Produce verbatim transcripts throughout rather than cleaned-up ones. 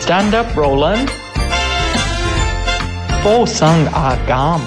Stand up, Roland。波生阿減。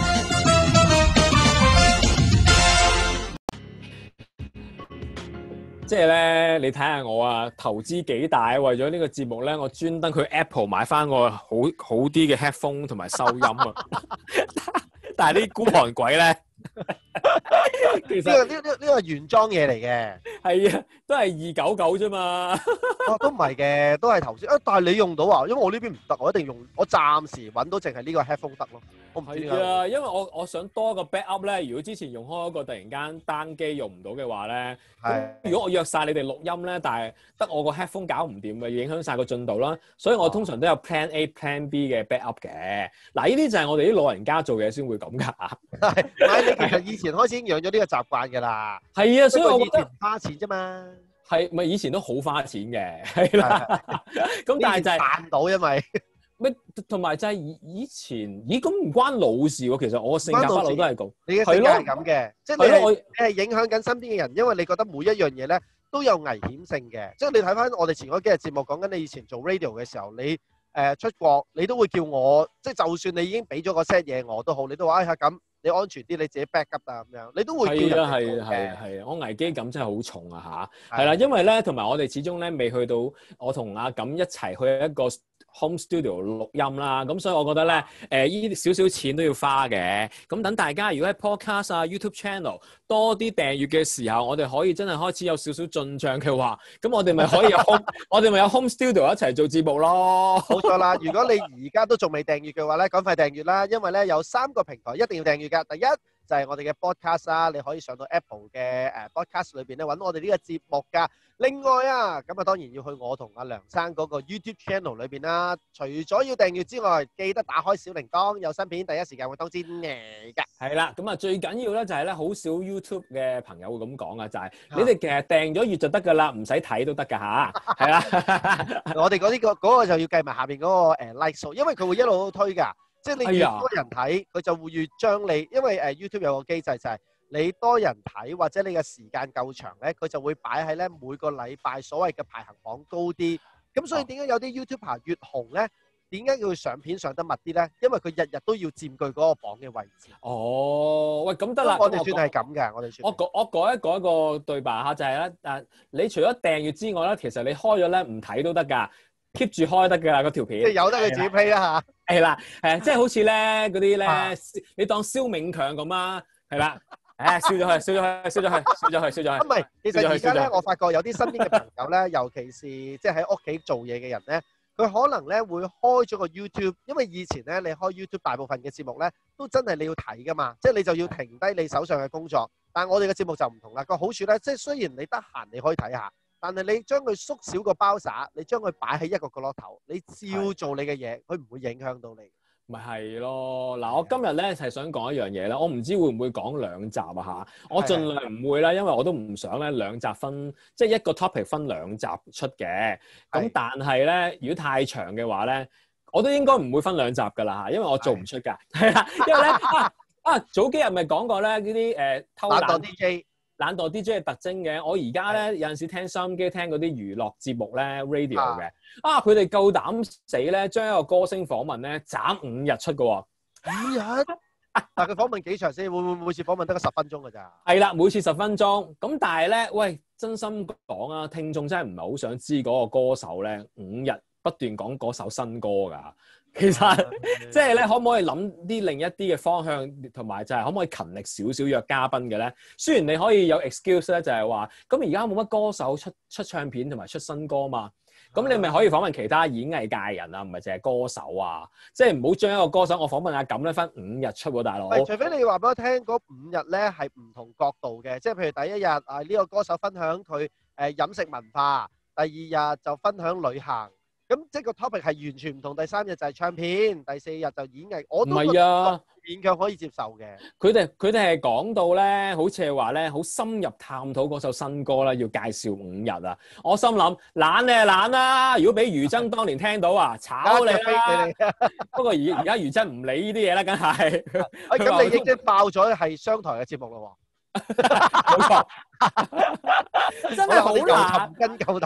即係咧，你睇下我啊，投資幾大，為咗呢個節目咧，我專登去 Apple 買翻個好好啲嘅 headphone 同埋收音啊。但係啲孤寒鬼咧，其實呢個呢呢呢個係原裝嘢嚟嘅， 係啊，都係二九九啫嘛。 哦都唔係嘅，都係頭先啊！但係你用到啊，因為我呢邊唔得，我一定用，我暫時揾到淨係呢個 headphone 得咯。我唔知點解。 係啊，因為我我想多個 backup 咧。如果之前用開嗰個突然間單機用唔到嘅話咧，咁如果我約晒你哋錄音咧，但係得我個 headphone 搞唔掂嘅，影響晒個進度啦。所以我通常都有 plan A、plan B 嘅 backup 嘅。嗱，呢啲就係我哋啲老人家做嘢先會咁㗎。 係，唔係你其實以前開始已經養咗呢個習慣㗎啦。 係啊，所以我以前覺得花錢啫嘛。 係咪以前都好花錢嘅？係啦。咁但係就係賺到，因為咩同埋就係以以前，咦咁唔關老事喎。其實我性格不嬲都係咁。 你嘅性格係咁嘅，即係你係你係影響緊身邊嘅人，因為你覺得每一樣嘢咧都有危險性嘅。即係你睇翻我哋前嗰幾日節目講緊你以前做 radio 嘅時候，你誒出國，你都會叫我，即係就算你已經俾咗個 set 嘢我都好，你都話哎呀咁。你安全啲，你自己 back up 啊咁樣，你都會叫人係啊係啊係啊係啊！我危機感真係好重啊吓，係啦，因為咧同埋我哋始終咧未去到我同阿錦一齊去一個 home studio 錄音啦，咁所以我覺得咧誒依啲少少錢都要花嘅。咁等大家如果喺 podcast 啊 YouTube channel 多啲訂閱嘅時候，我哋可以真係開始有少少進帳嘅話，咁我哋咪可以有 home 我哋咪有 home studio 一齊做節目咯。 冇錯啦！如果你而家都仲未訂閱嘅話咧，趕快訂閱啦，因為咧有三個平台一定要訂閱。第一就係我哋嘅 podcast 啦，你可以上到 Apple 嘅誒 podcast 裏邊咧揾我哋呢個節目噶。另外啊，咁啊當然要去我同阿梁生嗰個 YouTube channel 裏邊啦。除咗要訂閱之外，記得打開小鈴鐺，有新片第一時間會通知你㗎。係啦，咁啊最緊要咧就係咧好少 YouTube 嘅朋友會咁講啊，就係你哋其實訂咗閱就得㗎啦，唔使睇都得㗎吓。係啦， 我哋嗰啲個嗰個就要計埋下邊嗰個誒 like 數，因為佢會一路推㗎。即係你越多人睇，佢就會越將你，因為誒 YouTube 有個機制就係你多人睇或者你嘅時間夠長咧，佢就會擺喺咧每個禮拜所謂嘅排行榜高啲。咁所以點解有啲 YouTuber 越紅咧？點解佢上片上得密啲咧？因為佢日日都要佔據嗰個榜嘅位置。 哦，喂，咁得啦， 我哋算係咁嘅，我哋算。 我改我改一改一個對白嚇，就係咧誒，你除咗訂閱之外咧，其實你開咗咧唔睇都得㗎。keep 住開得㗎啦，嗰條片。 即係由得佢自己 play 啦嚇。 係啦，係即係好似咧嗰啲咧，你當蕭永強咁啊，係啦，誒燒咗佢，燒咗佢，燒咗佢，燒咗佢，燒咗佢。 唔係，其實而家咧，我發覺有啲身邊嘅朋友咧，尤其是即係喺屋企做嘢嘅人咧，佢可能咧會開咗個 YouTube，因為以前咧你開 YouTube 大部分嘅節目咧都真係你要睇㗎嘛，即係你就要停低你手上嘅工作。但係我哋嘅節目就唔同啦，個好處咧，即係雖然你得閒你可以睇下。但係你將佢縮小個包撒，你將佢擺喺一個角落頭，你照做你嘅嘢，佢唔會影響到你。 咪係咯，嗱，我今日咧係想講一樣嘢啦，我唔知會唔會講兩集啊嚇，我盡量唔會啦，因為我都唔想咧兩集分，即係一個 topic 分兩集出嘅。咁但係咧，如果太長嘅話咧，我都應該唔會分兩集㗎啦嚇，因為我做唔出㗎。係啦，因為咧啊啊，早幾日咪講過咧呢啲誒偷懶 D J。 懶惰 D J 嘅特徵嘅，我而家咧有陣時聽收音機聽嗰啲娛樂節目咧 radio 嘅，啊佢哋夠膽死咧，將一個歌星訪問咧斬五日出嘅喎， 五日？但係佢訪問幾長先？會唔會每次訪問得個十分鐘㗎咋？ 係啦，每次十分鐘。咁但係咧，喂，真心講啊，聽眾真係唔係好想知嗰個歌手咧五日不斷講嗰首新歌㗎。其實即係咧，可唔可以諗啲另一啲嘅方向，同埋就係可唔可以勤力少少約嘉賓嘅咧？雖然你可以有 excuse 咧，就係話咁而家冇乜歌手出出唱片同埋出新歌嘛，咁你咪可以訪問其他演藝界人啊，唔係淨係歌手啊，即係唔好將一個歌手我訪問下咁咧分五日出喎，大佬。 除非你話俾我聽嗰五日咧係唔同角度嘅，即係譬如第一日啊呢個歌手分享佢誒飲食文化，第二日就分享旅行。咁即係個 topic 係完全唔同，第三日就係唱片，第四日就演藝，我都覺得勉強可以接受嘅。 佢哋佢哋係講到咧，好似係話咧，好深入探討嗰首新歌啦，要介紹五日啊！我心諗懶你係懶啦，如果俾余真當年聽到啊，炒你啦！不過而而家余真唔理呢啲嘢啦，梗係。 咁你已經爆咗係商台嘅節目咯喎。 冇錯，真係好難尋根究底啦。 唔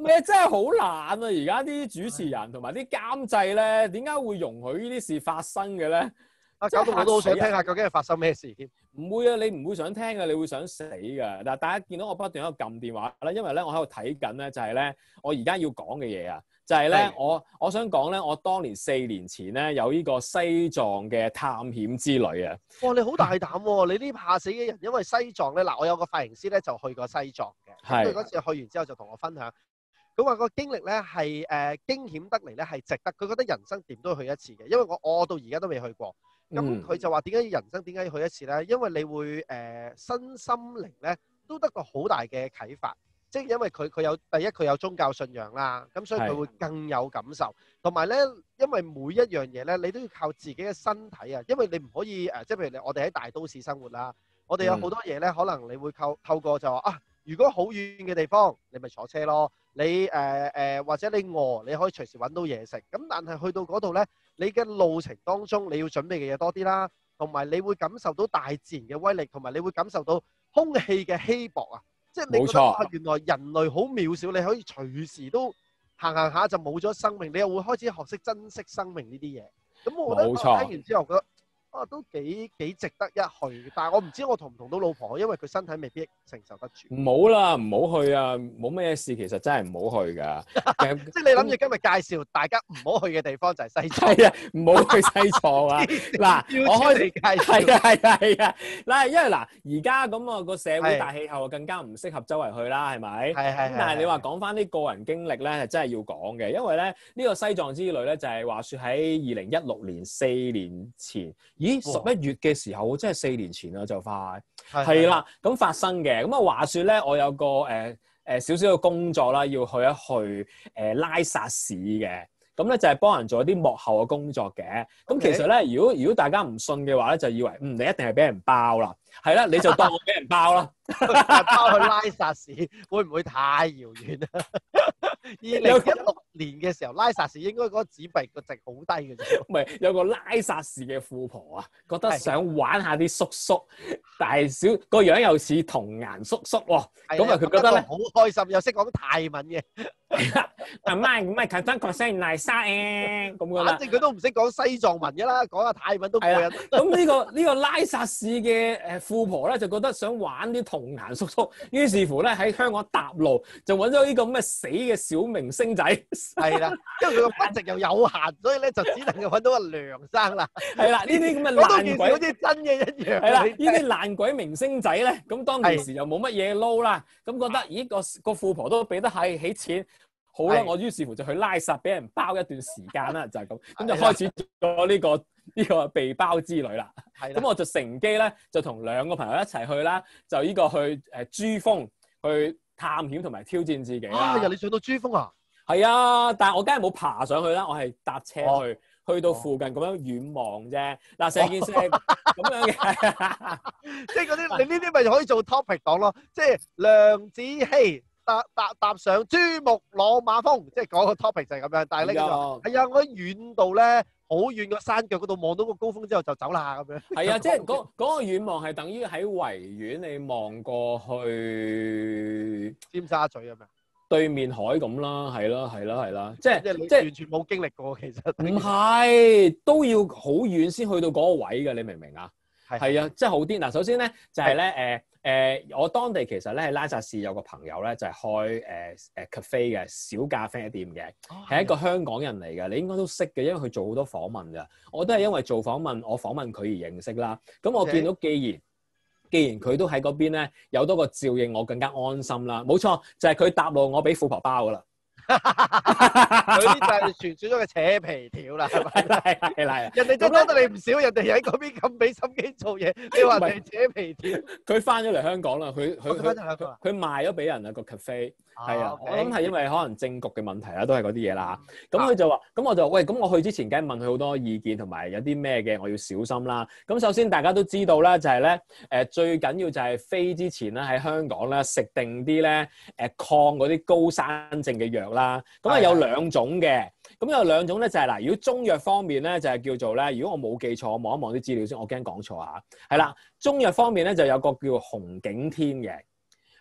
你真係好懶啊！而家啲主持人同埋啲監製咧，點解會容許呢啲事發生嘅咧？ 啊，搞到我都好想聽下究竟係發生咩事添。 唔會啊，你唔會想聽嘅，你會想死㗎。但係大家見到我不斷喺度撳電話啦，因為咧我喺度睇緊咧，就係咧我而家要講嘅嘢啊，就係咧我我想講咧，我當年四年前咧有呢個西藏嘅探險之旅啊。 哇！你好大膽喎！你呢怕死嘅人，因為西藏咧嗱，我有個髮型師咧就去過西藏嘅，咁佢嗰次去完之後就同我分享，佢話個經歷咧係誒驚險得嚟咧係值得，佢覺得人生點都要去一次嘅，因為我我到而家都未去過。咁佢就話點解人生點解要去一次咧？因為你會誒、呃、身心靈咧都得個好大嘅啟發，即係因為佢佢有第一佢有宗教信仰啦，咁所以佢會更有感受。同埋咧，因為每一樣嘢咧，你都要靠自己嘅身體啊，因為你唔可以誒、呃，即係譬如我哋喺大都市生活啦，我哋有好多嘢咧，可能你會靠透過就話啊，如果好遠嘅地方，你咪坐車咯。你誒誒、呃呃、或者你餓，你可以隨時揾到嘢食。咁但係去到嗰度咧，你嘅路程當中你要準備嘅嘢多啲啦，同埋你會感受到大自然嘅威力，同埋你會感受到空氣嘅稀薄啊！即係你覺得啊，原來人類好渺小，你可以隨時都行行下就冇咗生命，你又會開始學識珍惜生命呢啲嘢。咁我覺得我聽完之後覺得啊，都幾幾值得一去。但係我唔知我同唔同到老婆，因為佢身體未必承受得住。 唔好啦，唔好去啊！冇咩事，其實真係唔好去㗎。 即係你諗住今日介紹大家唔好去嘅地方就係西藏。 係啊，唔好去西藏啊！嗱，我開始介紹。係啊，係啊，係啊。嗱，因為嗱，而家咁啊個社會大氣候更加唔適合周圍去啦，係咪？係係。咁但係你話講翻啲個人經歷咧，係真係要講嘅，因為咧呢個西藏之旅咧就係話説喺二零一六年四年前。咦，十一月嘅時候，真係四年前啦，就快係啦。咁發生嘅咁啊，話説咧，我有個誒誒少少嘅工作啦，要去一去誒、呃、拉薩市嘅。咁咧就係幫人做一啲幕後嘅工作嘅。咁 Okay. 其實咧，如果如果大家唔信嘅話咧，就以為嗯你一定係俾人包啦。係啦，你就當我俾人包啦。 包去拉薩市會唔會太遙遠啊？二零一六年嘅時候，拉薩市應該嗰個紙幣個值好低嘅啫。 唔係有個拉薩市嘅富婆啊，覺得想玩下啲叔叔，但係小個樣又似童顏叔叔喎。咁啊，佢覺得咧好開心，又識講泰文嘅。 阿媽唔係簡單講聲拉薩誒咁噶啦。 反正佢都唔識講西藏文嘅啦，講下泰文都過癮。 咁呢個呢個拉薩市嘅誒富婆咧，就覺得想玩啲童顏叔叔，於是乎咧喺香港搭路，就揾咗呢個咁嘅死嘅小明星仔。係啦，因為佢個 budget又有限，所以咧就只能夠揾到個梁生啦。 係啦，呢啲咁嘅爛鬼好似真嘅一樣。 係啦，呢啲爛鬼明星仔咧，咁當其時又冇乜嘢撈啦，咁覺得咦個個富婆都俾得起起錢，好啦，我於是乎就去拉薩俾人包一段時間啦，就係咁，咁就開始咗呢個呢個被包之旅啦。係咁我就乘機咧就同兩個朋友一齊去啦，就呢個去誒珠峰去探險同埋挑戰自己啦。 啊！你上到珠峰啊？ 係啊，但係我梗係冇爬上去啦，我係搭車去，哦、去到附近咁樣遠望啫。嗱、哦，成件事係咁樣嘅， 即係嗰啲你呢啲咪可以做 topic 講咯。即係梁子希搭搭搭上珠穆朗瑪峰，即係講個 topic 就係咁樣。但係呢個係啊，我喺遠度咧，好遠個山腳嗰度望到個高峰之後就走啦咁樣。係啊，即係嗰嗰個遠望係等於喺維園你望過去尖沙咀咁樣。 對面海咁啦，係啦，係啦，係啦，即係即係完全冇經歷過，其實唔係都要好遠先去到嗰個位嘅，你明唔明啊？係係啊，即係好啲嗱。首先咧就係咧誒誒，我當地其實咧喺拉薩市有個朋友咧就係開誒誒 cafe 嘅小咖啡店嘅，係一個香港人嚟嘅，你應該都識嘅，因為佢做好多訪問㗎。我都係因為做訪問，我訪問佢而認識啦。咁我見到既然既然佢都喺嗰邊咧，有多個照應，我更加安心啦。冇錯，就係佢搭路，我俾富婆包噶啦。 佢呢就係傳説中嘅扯皮條啦，係咪？ 係係係。 人哋真幫得你唔少，人哋喺嗰邊咁俾心機做嘢，你話人哋扯皮條？ 佢翻咗嚟香港啦，佢佢佢佢賣咗俾人啊個 cafe。係啊，我諗係因為可能政局嘅問題啦，都係嗰啲嘢啦。咁佢就話，咁我就喂，咁我去之前梗係問佢好多意見，同埋有啲咩嘅我要小心啦。咁首先大家都知道啦，就係咧誒最緊要就係飛之前咧喺香港咧食定啲咧誒抗嗰啲高山症嘅藥啦。咁啊有兩種嘅，咁有兩種咧就係嗱，如果中藥方面咧就係叫做咧，如果我冇記錯，我望一望啲資料先，我驚講錯嚇。係啦，中藥方面咧就有個叫紅景天嘅。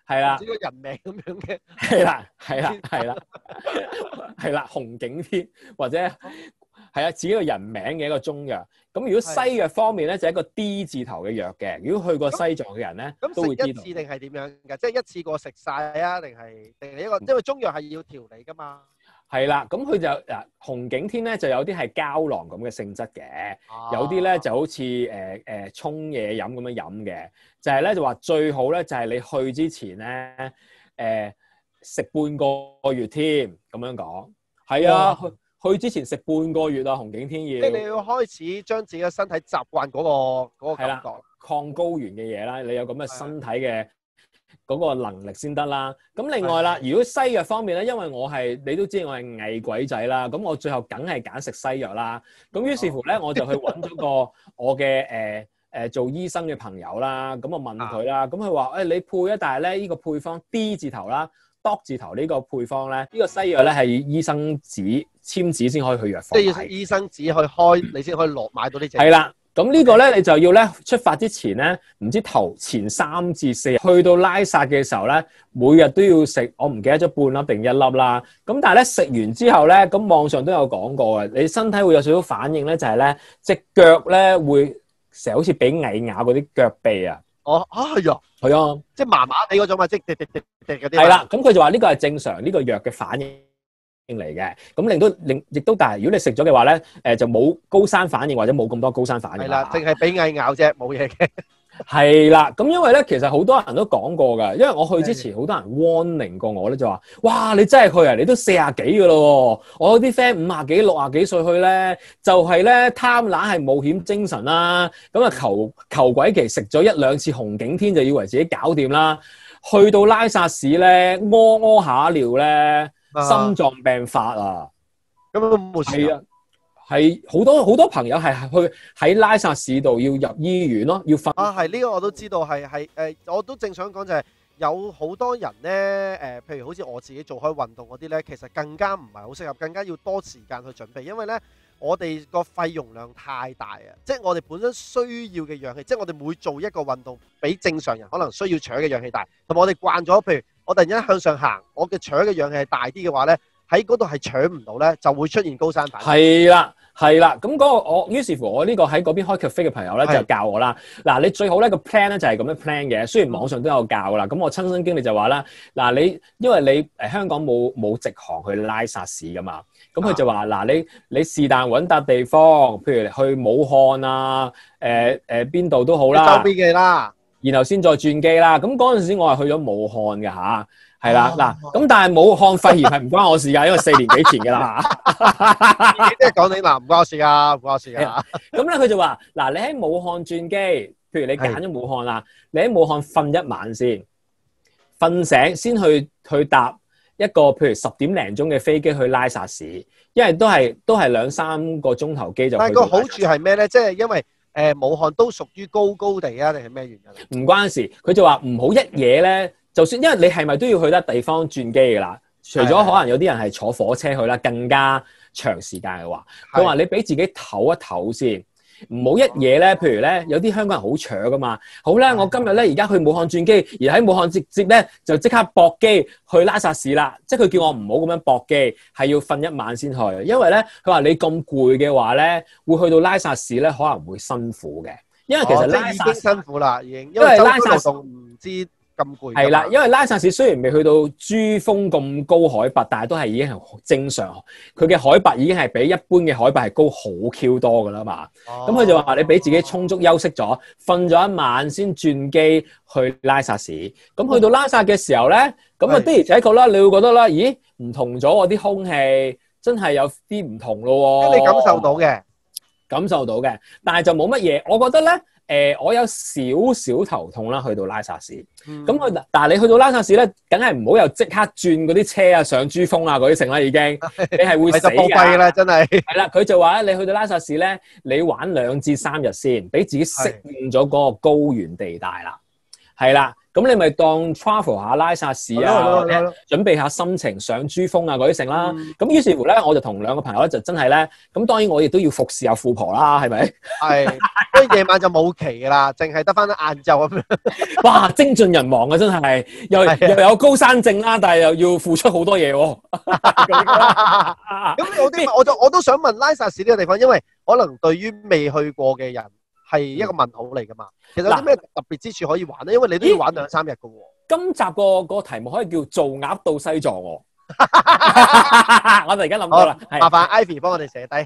係啦， 自己個人名咁樣嘅。 係啦，係啦，係啦，係啦，紅景天或者係啊，自己個人名嘅一個中藥。咁如果西藥方面咧，就係一個 D 字頭嘅藥嘅。如果去過西藏嘅人咧，都會知道。咁食一次定係點樣㗎？即係一次過食晒啊？定係定係一個？因為中藥係要調理㗎嘛。係啦，咁佢就嗱紅景天咧就有啲係膠囊咁嘅性質嘅， 啊、 有啲咧就好似誒誒沖嘢飲咁樣飲嘅，就係、是、咧就話最好咧就係你去之前咧誒食半個月添咁樣講，係啊，去去之前食半個月啊，紅景天要。 即係你要開始將自己嘅身體習慣嗰、那個嗰、那個感覺， 抗高原嘅嘢啦，你有咁嘅身體嘅嗰個能力先得啦。咁另外啦，如果西藥方面咧，因為我係你都知我係偽鬼仔啦，咁我最後梗係揀食西藥啦。咁於是乎咧，我就去揾咗個我嘅誒誒做醫生嘅朋友啦。咁我問佢啦，咁佢話誒你配啊，但係咧呢個配方 D 字頭啦 ，D 字頭呢個配方咧，呢、呢個西藥咧係醫生紙簽紙先可以去藥房買。即係要醫生紙去開，你先可以落買到呢隻。係啦。咁呢個咧，你就要咧出發之前咧，唔知頭前三至四日去到拉薩嘅時候咧，每日都要食，我唔記得咗半粒定一粒啦。咁但係咧食完之後咧，咁網上都有講過嘅，你身體會有少少反應咧，就係咧隻腳咧會成日好似俾蟻咬嗰啲腳臂啊。哦，啊係啊，係啊，即係麻麻地嗰種嘛，即係滴滴滴滴嗰啲。係啦，咁佢就話呢個係正常呢個藥嘅反應嚟嘅，咁令到令亦都，但係如果你食咗嘅話咧，誒就冇高山反應或者冇咁多高山反應。係啦，淨係俾蟻咬啫，冇嘢嘅。係啦，咁因為咧，其實好多人都講過㗎，因為我去之前好多人 warning 過我咧，就話：哇，你真係去啊！你都四廿幾㗎咯，我有啲 friend 五廿幾、六廿幾歲去咧，就係咧貪懶係冒險精神啦，咁啊求求鬼其食咗一兩次紅景天就以為自己搞掂啦，去到拉薩市咧屙屙下尿咧。心臟病發啊！咁都冇事啊，係好多好多朋友係去喺拉薩市度要入醫院咯，要瞓啊！係呢個我都知道，係係誒，我都正想講就係有好多人咧誒、呃，譬如好似我自己做開運動嗰啲咧，其實更加唔係好適合，更加要多時間去準備，因為咧我哋個肺容量太大啊！即係我哋本身需要嘅氧氣，即係我哋每做一個運動，比正常人可能需要搶嘅氧氣大，同埋我哋慣咗，譬如。我突然間向上行，我嘅搶嘅氧氣係大啲嘅話咧，喺嗰度係搶唔到咧，就會出現高山反應。係啦，係啦，咁嗰、那個我於是乎我呢個喺嗰邊開 cafe 嘅朋友咧就教我啦。嗱，你最好咧個 plan 咧就係咁樣 plan 嘅，雖然網上都有教啦。咁我親身經歷就話啦，嗱你因為你誒香港冇冇直航去拉薩市噶嘛，咁佢就話嗱、啊、你你是但揾笪地方，譬如去武漢啊，誒誒邊度都好啦，周邊嘅啦。然後先再轉機啦，咁嗰陣時我係去咗武漢嘅吓，係啦嗱，咁但係武漢肺炎係唔關我事噶，因為四年幾前嘅啦吓，即係講你嗱唔關我事噶，唔關我事噶。咁咧佢就話嗱，你喺武漢轉機，譬如你揀咗武漢啦，你喺武漢瞓一晚先，瞓醒先去去搭一個譬如十點零鐘嘅飛機去拉薩市，因為都係都係兩三個鐘頭機就去。但係個好處係咩咧？即係因為。誒武漢都屬於高高地啊，定係咩原因？唔關事，佢就話唔好一嘢咧，就算因為你係咪都要去得地方轉機㗎啦？除咗可能有啲人係坐火車去啦，更加長時間嘅話，佢話你俾自己唞一唞先。唔好一嘢咧，譬如咧，有啲香港人好搶噶嘛。好咧，我今日咧而家去武漢轉機，而喺武漢直接咧就即刻駁機去拉薩市啦。即係佢叫我唔好咁樣駁機，係要瞓一晚先去。因為咧，佢話你咁攰嘅話咧，會去到拉薩市咧可能會辛苦嘅。因為其實拉薩、哦、已經辛苦啦，已經因為拉薩唔知。咁攰係啦，因為拉薩市雖然未去到珠峰咁高海拔，但係都係已經係正常。佢嘅海拔已經係比一般嘅海拔係高好 Q 多噶啦嘛。咁佢、哦、就話你俾自己充足休息咗，瞓咗一晚先轉機去拉薩市。咁去到拉薩嘅時候咧，咁啊的而且確啦，你會覺得啦，咦唔同咗喎，啲空氣真係有啲唔同咯喎。即係你感受到嘅，感受到嘅，但係就冇乜嘢。我覺得咧。誒、呃，我有少少頭痛啦，去到拉薩市。咁佢、嗯，但係你去到拉薩市咧，梗係唔好又即刻轉嗰啲車啊，上珠峰啊嗰啲成啦，已經，你係會死㗎啦，真係。係啦，佢就話咧，你去到拉薩市咧，你玩兩至三日先，俾自己適應咗嗰個高原地帶啦。係啦， 咁你咪當 travel 下拉薩市啊，或者準備下心情上珠峰啊嗰啲剩啦。咁、嗯、於是乎咧，我就同兩個朋友咧就真係咧，咁當然我亦都要服侍下富婆啦，係咪？係， 所以夜晚就冇期噶啦，淨係得翻晏晝咁樣。 哇，精盡人亡啊！真係，又又有高山症啦，但係又要付出好多嘢喎。 咁有啲我就我都想問拉薩市呢個地方，因為可能對於未去過嘅人係一個問號嚟噶嘛。其實有啲咩特別之處可以玩咧？因為你都要玩兩三日噶喎。 今集個個題目可以叫做鴨到西藏喎。我突然間諗到啦， 麻煩 Ivy 幫我哋寫低。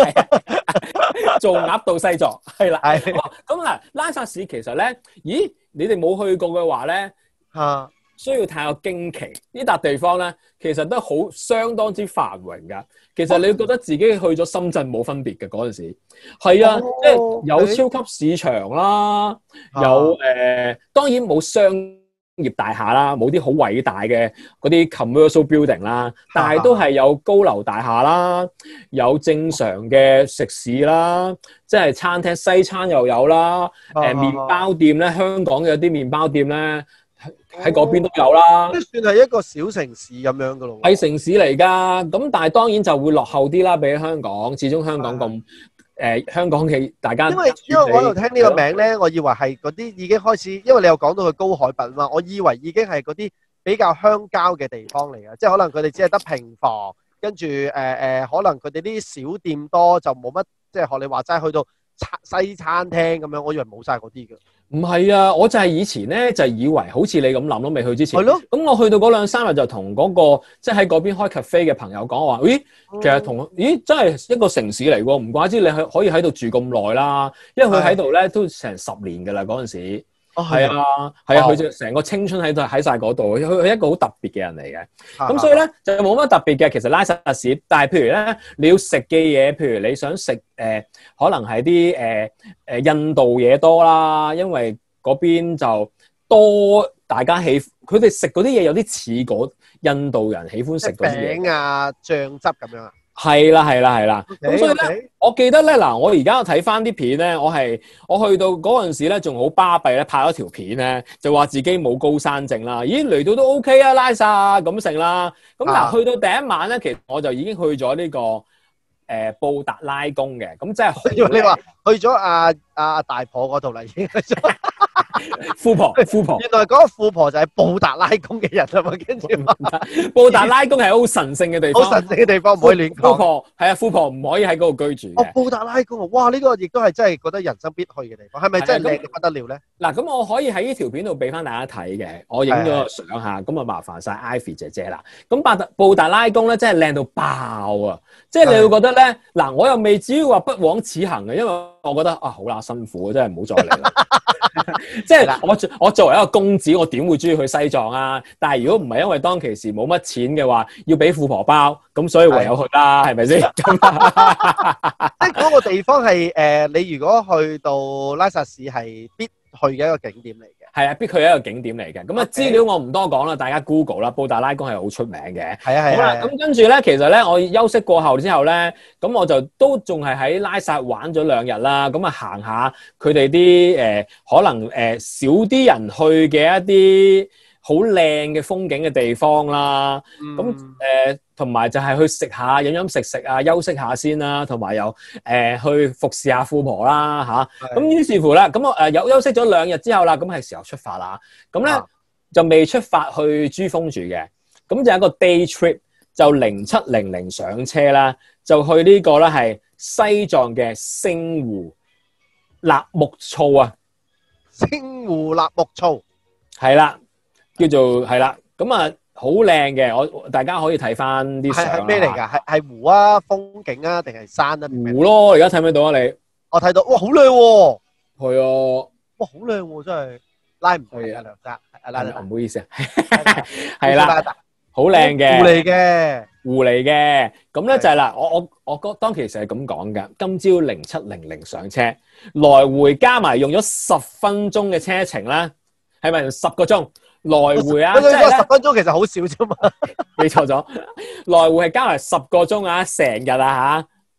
做鴨到西藏係啦。咁嗱，拉薩市其實咧，咦？你哋冇去過嘅話咧，嚇需要太過驚奇。呢笪地方咧，其實都好相當之繁榮噶。其實你覺得自己去咗深圳冇分別嘅嗰陣時，係啊，即係有超級市場啦，有誒、呃，當然冇商業大廈啦，冇啲好偉大嘅嗰啲 commercial building 啦，但係都係有高樓大廈啦，有正常嘅食肆啦，即係餐廳西餐又有啦，誒麵包店咧，香港有啲麵包店咧喺嗰邊都有啦， 都算係一個小城市咁樣噶咯， 係城市嚟㗎，咁但係當然就會落後啲啦，比起香港，始終香港咁。誒、呃、香港嘅大家， 因為因為我喺度聽呢個名咧，我以為係嗰啲已經開始，因為你又講到佢高海拔嘛，我以為已經係嗰啲比較鄉郊嘅地方嚟嘅，即係可能佢哋只係得平房，跟住誒誒，可能佢哋啲小店多，就冇乜，即係學你話齋去到西餐廳咁樣，我以為冇晒嗰啲嘅。唔係啊，我就係以前咧就以為好似你咁諗咯，未去之前。 係咯。 咁我去到嗰兩三日就同嗰、嗰個即係喺嗰邊開 cafe 嘅朋友講話，咦，其實同咦真係一個城市嚟喎，唔怪之你可可以喺度住咁耐啦，因為佢喺度咧都成十年㗎啦嗰陣時。哦，係啊，係啊，佢就成個青春喺度喺晒嗰度，佢佢係一個好特別嘅人嚟嘅。咁、啊、所以咧就冇乜特別嘅，其實拉薩市。但係譬如咧，你要食嘅嘢，譬如你想食誒、呃，可能係啲誒誒印度嘢多啦，因為嗰邊就多大家喜，佢哋食嗰啲嘢有啲似嗰印度人喜歡食嗰啲嘢。 餅啊，醬汁咁樣啊。 係啦，係啦，係啦。咁、okay, 所以咧，okay. 我記得咧，嗱，我而家睇翻啲片咧，我係我去到嗰陣時咧，仲好巴閉咧，拍咗條片咧，就話自己冇高山症啦。咦，嚟到都 OK 啊，拉薩咁成啦。咁嗱、啊，去到第一晚咧，其實我就已經去咗呢、這個誒、呃、布達拉宮嘅。咁即係你話去咗阿阿大婆嗰度啦，已經去咗。 富婆，富婆， 原來嗰個富婆就係布達拉宮嘅人啊嘛，跟住布達拉宮係好神聖嘅地方， 好神聖嘅地方，唔可以亂講。 富婆係啊，富婆唔可以喺嗰度居住。 哦，布達拉宮啊，哇！呢、這個亦都係真係覺得人生必去嘅地方，係咪真係靚到不得了咧？ 嗱，咁我可以喺呢條片度俾翻大家睇嘅，我影咗個相下，咁啊麻煩晒 Ivy 姐姐啦。咁布達布達拉宮咧，真係靚到爆啊！即係你會覺得咧，嗱，我又未至於話不枉此行嘅，因為我覺得啊，好啦，辛苦，真係唔好再嚟啦。即係我我作為一個公子，我點會中意去西藏啊？但係如果唔係因為當其時冇乜錢嘅話，要俾富婆包，咁所以唯有去啦，係咪先？即係嗰個地方係誒、呃，你如果去到拉薩市係必去嘅一個景點嚟嘅。係啊，必去一個景點嚟嘅。咁啊，資料我唔多講啦，大家 Google 啦，布達拉宮係好出名嘅。 係啊係啊。好啦， 咁跟住咧，其實咧，我休息過後之後咧，咁我就都仲係喺拉薩玩咗兩日啦。咁啊，行下佢哋啲誒可能誒、呃、少啲人去嘅一啲好靚嘅風景嘅地方啦。咁誒同埋就係去食下飲飲食食啊，休息下先啦。同埋又誒、呃、去服侍下富婆啦嚇。咁、啊、於是乎咧，咁我誒有休息咗兩日之後啦，咁係時候出發啦。咁咧、啊、就未出發去珠峰住嘅，咁就有一個 day trip，就零七零零上車啦，就去呢個咧係西藏嘅星湖納木措啊。 星湖納木措係啦，叫做係啦，咁啊好靚嘅，我大家可以睇翻啲相。係咩嚟㗎？係係湖啊，風景啊，定係山啊？ 湖咯，而家睇唔睇到啊？你我睇到，哇，好靚喎！ 係啊， 哇，好靚喎，真係拉唔去啊，梁生，拉得唔好意思啊，係啦，好靚嘅湖嚟嘅， 湖嚟嘅，咁咧就係啦，我我我覺當其實係咁講嘅，今朝零七零零上車，來回加埋用咗十分鐘嘅車程啦，係咪十個鐘來回啊？即係十分鐘其實好少啫嘛， 記錯咗，來回係加埋十個鐘啊，成日啊吓。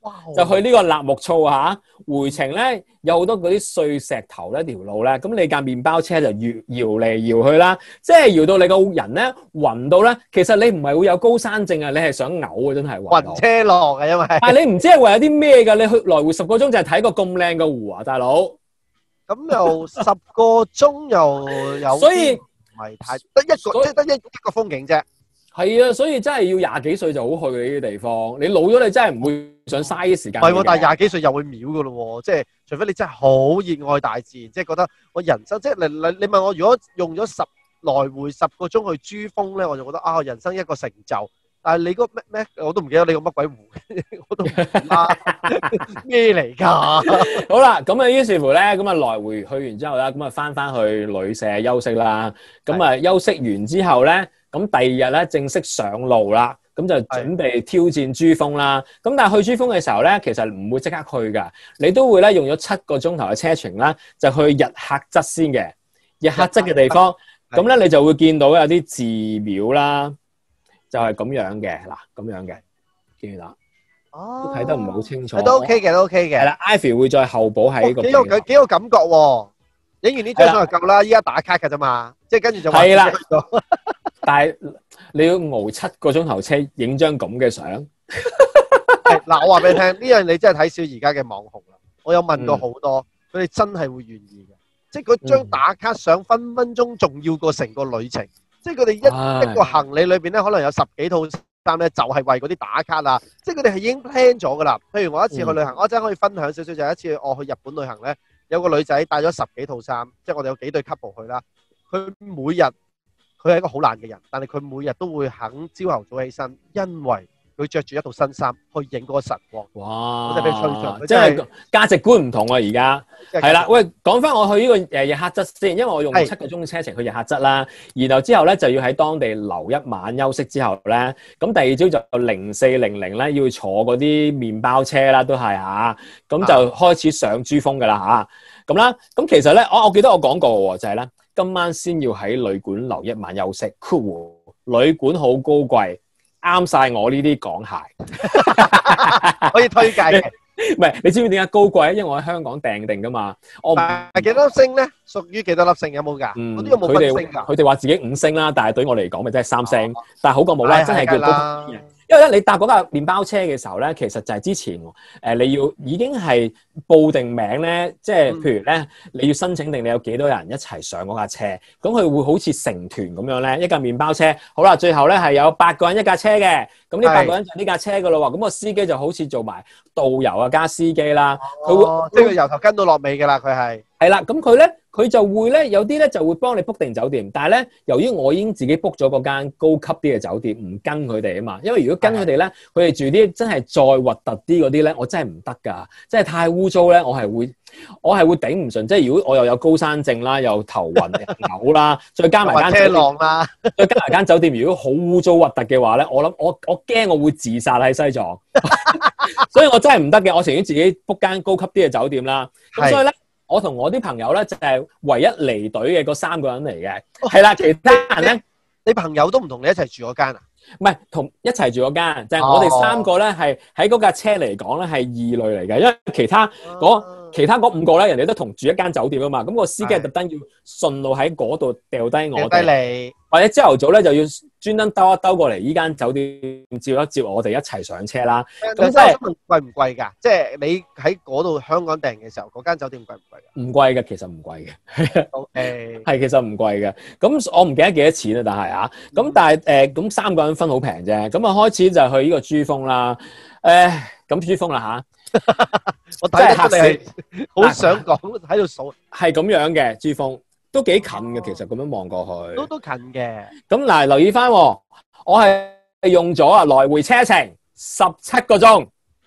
就去呢個納木錯嚇，回程咧有好多嗰啲碎石頭咧條路咧，咁你架麵包車就搖搖嚟搖去啦，即係搖到你個人咧暈到咧，其實你唔係會有高山症啊，你係想嘔啊，真係暈車浪啊，因為但係你唔知係為有啲咩㗎，你去來回十個鐘就係睇個咁靚嘅湖啊，大佬。 咁又十個鐘又有， 所以唔係太得一個，即係得一一個風景啫。係啊，所以真係要廿幾歲就好去嘅呢啲地方。你老咗，你真係唔會想嘥啲時間。 唔係喎，但係廿幾歲又會秒㗎咯喎，即係除非你真係好熱愛大自然，即係覺得我人生即係你你你問我，如果用咗十來回十個鐘去珠峰咧，我就覺得啊，人生一個成就。但係你嗰咩咩，我都唔記得你個乜鬼湖，我都唔知咩嚟㗎。 好啦，咁啊於是乎咧，咁啊來回去完之後咧，咁啊翻翻去旅社休息啦。咁啊休息完之後咧，咁第二日咧正式上路啦。咁就準備挑戰珠峰啦。咁但係去珠峰嘅時候咧，其實唔會即刻去㗎，你都會咧用咗七個鐘頭嘅車程啦，就去日喀則先嘅。日喀則嘅地方，咁咧你就會見到有啲寺廟啦。就係咁樣嘅，嗱咁樣嘅，見唔見到？哦，都睇得唔係好清楚。 都 OK 嘅，都 OK 嘅。 係啦 ，Ivy 會再後補喺個。 幾有幾有感覺喎！影完呢張相就夠啦，依家打卡㗎啫嘛，即係跟住就話。係啦。 但係你要熬七個鐘頭車影張咁嘅相。 嗱，我話俾你聽，呢樣你真係睇少而家嘅網紅啦。我有問過好多，佢哋真係會願意嘅，即係嗰張打卡相分分鐘仲要過成個旅程。即係佢哋一一個行李裏邊咧，可能有十幾套衫咧，就係為嗰啲打卡啦。即係佢哋係已經 plan 咗噶啦。譬如我一次去旅行，我一陣可以分享少少，就係一次我去日本旅行咧，有個女仔帶咗十幾套衫，即係我哋有幾對 couple 去啦。佢每日佢係一個好懶嘅人，但係佢每日都會肯朝頭早起身，因為佢着住一套新衫去影嗰個晨光。 哇！ 就俾佢吹盡， 即係價值觀唔同啊！而家係啦，喂，講翻我去呢個誒日喀則先，因為我用七個鐘車程去日喀則啦，然後之後咧就要喺當地留一晚休息之後咧，咁第二朝就零四零零咧要坐嗰啲麵包車啦，都係嚇，咁就開始上珠峰噶啦嚇，咁啦，咁其實咧，我我記得我講過喎，就係咧今晚先要喺旅館留一晚休息，旅館好高貴。啱晒我呢啲港鞋， 可以推介嘅。 唔係，你知唔知點解高貴？因為我喺香港訂定噶嘛。我係幾多粒星咧？屬於幾多粒星？有冇㗎？ 嗯， 嗰啲有冇分星㗎？ 佢哋話自己五星啦，但係對於我嚟講，咪真係三星。哦、但係好過冇啦，真係叫高貴。因為咧，你搭嗰架麵包車嘅時候咧，其實就係之前誒、呃、你要已經係報定名咧，即係譬如咧，你要申請定你有幾多人一齊上嗰架車，咁佢會好似成團咁樣咧，一架麵包車，好啦，最後咧係有八個人一架車嘅，咁呢八個人就呢架車噶咯喎，咁個司機就好似做埋導遊啊加司機啦，佢會、 哦、即係佢由頭跟到落尾㗎啦，佢係係啦，咁佢咧。佢就會咧，有啲咧就會幫你 book 定酒店，但係咧，由於我已經自己 book 咗嗰間高級啲嘅酒店，唔跟佢哋啊嘛。因為如果跟佢哋咧，佢哋住啲真係再核突啲嗰啲咧，我真係唔得㗎，真係太污糟咧，我係會我係會頂唔順。即係如果我又有高山症啦，又頭暈嘔啦，再加埋間車浪啦，再加埋間酒店，如果好污糟核突嘅話咧，我諗我我驚我會自殺喺西藏，所以我真係唔得嘅。我情願自己 book 間高級啲嘅酒店啦。咁所以咧。我同我啲朋友咧就係唯一離隊嘅嗰三個人嚟嘅，係啦，其他人咧， 你朋友都唔同你一齊住嗰間啊？ 唔係同一齊住嗰間，就係我哋三個咧係喺嗰架車嚟講咧係異類嚟嘅，因為其他嗰其他嗰五個咧人哋都同住一間酒店啊嘛，咁個司機係特登要順路喺嗰度掉低我哋，或者朝頭早咧就要專登兜一兜過嚟依間酒店接一接我哋一齊上車啦。咁即係貴唔貴㗎？即係你喺嗰度香港訂嘅時候，嗰間酒店貴唔貴㗎？ 唔貴嘅，其實唔貴嘅。 O K，係其實唔貴嘅。咁我唔記得幾多錢啦，但係啊，咁但係誒，咁三個人分好平啫。咁啊開始就去呢個珠峰啦。誒，咁珠峰啦嚇。 我睇得出你係好想講喺度數， 係咁樣嘅珠峰。都幾近嘅，其實咁樣望過去， 都都近嘅。咁嗱，留意翻，我係用咗啊來回車程十七個鐘，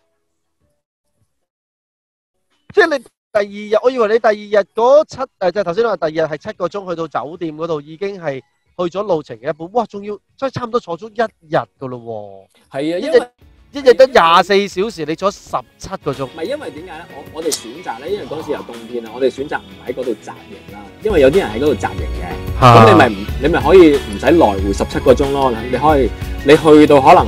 即係你第二日，我以為你第二日嗰七誒，即係頭先話第二日係七個鐘去到酒店嗰度，已經係去咗路程嘅一半。哇，仲要即係差唔多坐咗一日噶咯喎。係啊，因為一日得廿四小時，你坐十七個鐘。 唔係因為點解咧？我我哋選擇咧，因為嗰時又冬天啦，我哋選擇唔喺嗰度紮營啦。因為有啲人喺嗰度紮營嘅，咁、啊、你咪唔你咪可以唔使來回十七個鐘咯。你可以你去到可能係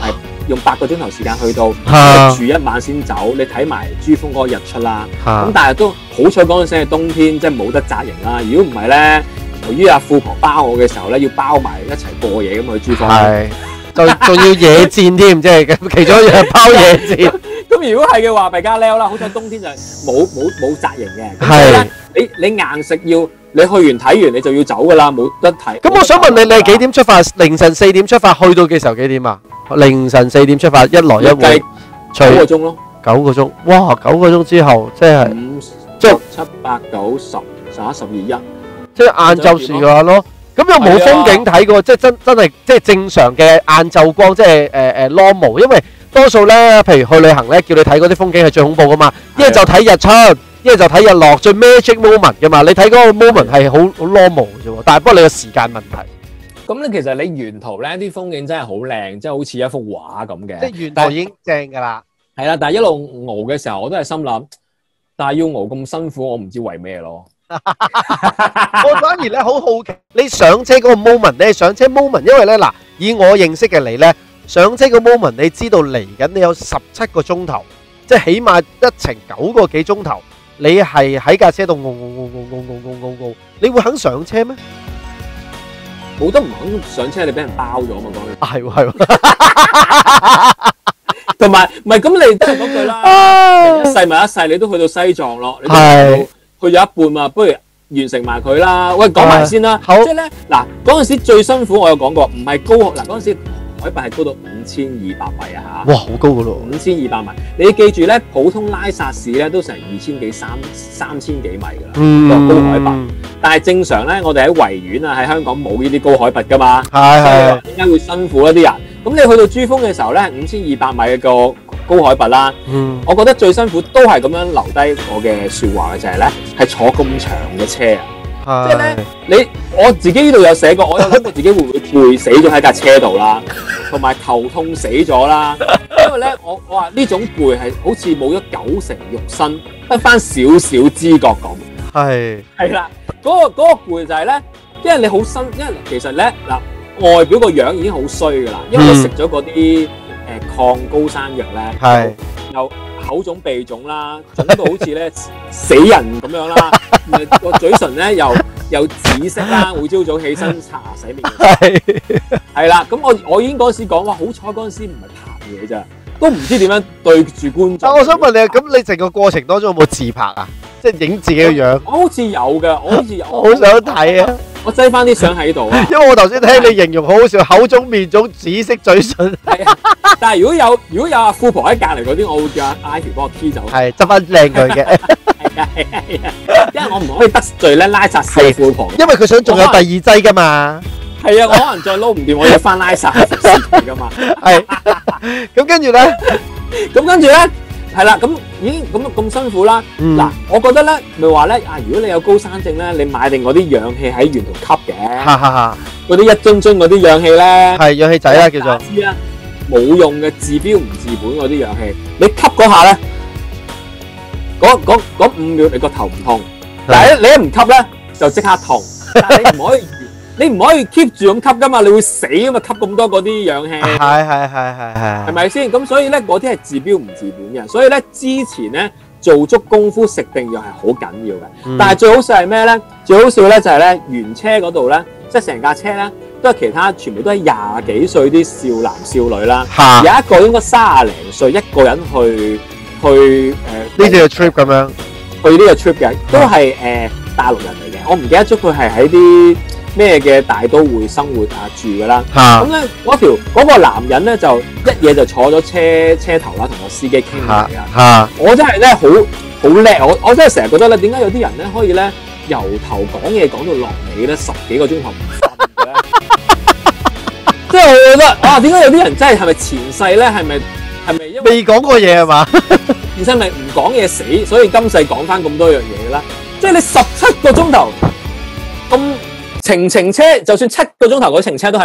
用八個鐘頭時間去到， 啊住一晚先走，你睇埋珠峰嗰個日出啦。咁、 啊但係都好彩嗰陣時係冬天，即係冇得紮營啦。如果唔係咧，由於阿富婆包我嘅時候咧，要包埋一齊過夜咁去珠峰。 係，就仲要野戰添，即係其中一樣包野戰。 咁如果係嘅話，弊家僆啦，好彩冬天就冇冇冇紮營嘅。咁係所以咧，你你硬食要你去完睇完你就要走噶啦，冇得睇。 咁我想問你，你係幾點出發？凌晨四點出發，去到嘅時候幾點啊？凌晨四點出發，一來一回計除九個鐘咯， 九個鐘，哇！九個鐘之後，即係五即係七八九十十一十二一。 即係晏晝時間咯。咁有冇風景睇過？即係真真係即係正常嘅晏晝光，即係誒誒 normal。因為多數咧，譬如去旅行咧，叫你睇嗰啲風景係最恐怖噶嘛。一係就睇日出，一係就睇日落，最 magic moment 噶嘛。你睇嗰個 moment 係好好 normal 嘅啫喎。但係不過你個時間問題。 咁咧，其實你沿途咧啲風景真係好靚，即係好似一幅畫咁嘅。 即係沿途已經正㗎啦。 係啦，但係一路熬嘅時候，我都係心諗，但係要熬咁辛苦，我唔知為咩咯。 我反而咧好好奇，你上車嗰個 moment，你係上車 moment，因為咧嗱，以我認識嘅你咧，上車個 moment，你知道嚟緊你有十七個鐘頭，即係起碼一程九個幾鐘頭，你係喺架車度熬熬熬熬熬熬熬熬，你會肯上車咩？ 冇得唔肯上車，你俾人包咗嘛？講係喎係喎， 同埋唔係咁，你都係嗰句啦，一世咪一世，你都去到西藏咯，你都係去咗一半嘛，不如完成埋佢啦。喂，講埋先啦， 好即係咧嗱，嗰陣時最辛苦，我有講過，唔係高嗱嗰陣時海拔係高到五千二百米啊嚇， 哇，好高噶咯！ 五千二百米，你要記住咧，普通拉薩市咧都成二千幾三三千幾米噶啦， 嗯， 高海拔。但係正常咧，我哋喺維園啊，喺香港冇呢啲高海拔噶嘛， 係係點解會辛苦一啲人？咁你去到珠峰嘅時候咧，五千二百米嘅個高海拔啦， 嗯， 我覺得最辛苦都係咁樣留低我嘅説話嘅就係咧，係坐咁長嘅車啊！即係咧，你我自己呢度有寫過，我有諗過自己會唔會攰死咗喺架車度啦，同埋頭痛死咗啦。因為咧，我我話呢種攰係好似冇咗九成肉身，得翻少少知覺咁。 係係啦，嗰、個嗰、個攰就係咧，因為你好新，因為其實咧嗱，外表個樣已經好衰噶啦，因為我食咗嗰啲誒抗高山藥咧， 係又口腫鼻腫啦，腫到好似咧死人咁樣啦，個嘴唇咧又又紫色啦，每朝早起身刷牙洗面。 係係啦，咁我我已經嗰陣時講話，好彩嗰陣時唔係拍嘢咋，都唔知點樣對住觀眾。 但我想問你啊，咁你成個過程當中有冇自拍啊？即係影自己嘅樣。 我好似有嘅，我好似有， 我好想睇啊！ 我擠翻啲相喺度啊。 因為我頭先聽你形容好好笑，口腫面腫、紫色嘴唇， 係啊，但係如果有如果有阿富婆喺隔離嗰啲，我會叫阿 Ivy 幫我 P 走。 係執翻靚佢嘅， 係啊係啊係啊，因為我唔可以得罪咧拉薩四富婆。 因為佢想仲有第二劑噶嘛。 係啊，我可能再撈唔掂，我要翻拉薩服侍佢噶嘛。 係，咁跟住咧， 咁跟住咧，係啦，咁已經咁咁辛苦啦。嗱，我覺得咧，咪話咧啊，如果你有高山症咧，你買定嗰啲氧氣喺沿途吸嘅， 哈哈哈， 嗰啲一樽樽嗰啲氧氣咧， 係氧氣仔啦叫做。 知啊，冇用嘅，治標唔治本嗰啲氧氣，你吸嗰下咧，嗰嗰嗰五秒你個頭唔痛，但係你一唔吸咧就即刻痛，但係你唔可以。你唔可以 keep 住咁吸噶嘛，你會死噶嘛，吸咁多嗰啲氧氣， 係係係係係， 係咪先？咁所以咧，嗰啲係治標唔治本嘅，所以咧之前咧做足功夫食定藥係好緊要嘅。嗯、但係最好笑係咩咧？最好笑咧就係咧原車嗰度咧，即係成架車咧都係其他全部都係廿幾歲啲少男少女啦，哈有一個應該卅零歲一個人去去誒呢個 trip 咁樣， 去呢個 trip 嘅，都係誒、呃、大陸人嚟嘅，我唔記得咗佢係喺啲咩嘅大都會生活啊住㗎啦，咁咧嗰條嗰個男人咧就一嘢就坐咗車車頭啦，同個司機傾偈啊！我真係咧好好叻，我我真係成日覺得咧，點解有啲人咧可以咧由頭講嘢講到落尾咧十幾個鐘頭唔瞓嘅咧？即係我覺得啊，點解有啲人真係係咪前世咧？係咪係咪因為未講過嘢係嘛？ 前世咪唔講嘢死，所以今世講翻咁多樣嘢啦？即係你十七個鐘頭咁。程程車就算七個鐘頭嗰程車都係啦，